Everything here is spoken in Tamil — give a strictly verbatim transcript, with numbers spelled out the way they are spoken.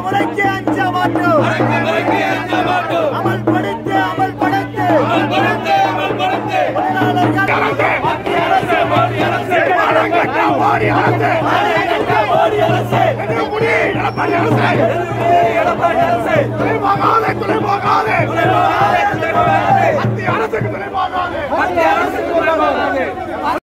அடக்குமுறைக்கு அஞ்ச மாட்டோம் அமல்படுத்து அமல்படுத்து தொழிலாளர்கள் மத்திய அரசு மோடி அரசு மோடி அரசு மோடி அரசு எதிர்ப்புடி எடப்பாடி அரசு எதிர்ப்புடி எடப்பாடி அரசு துணைவாகாதே துணைவாகாதே துணைவாகாதே மத்திய அரசுக்கு துணைவாகாதே மத்திய அரசுக்கு துணைவாகாதே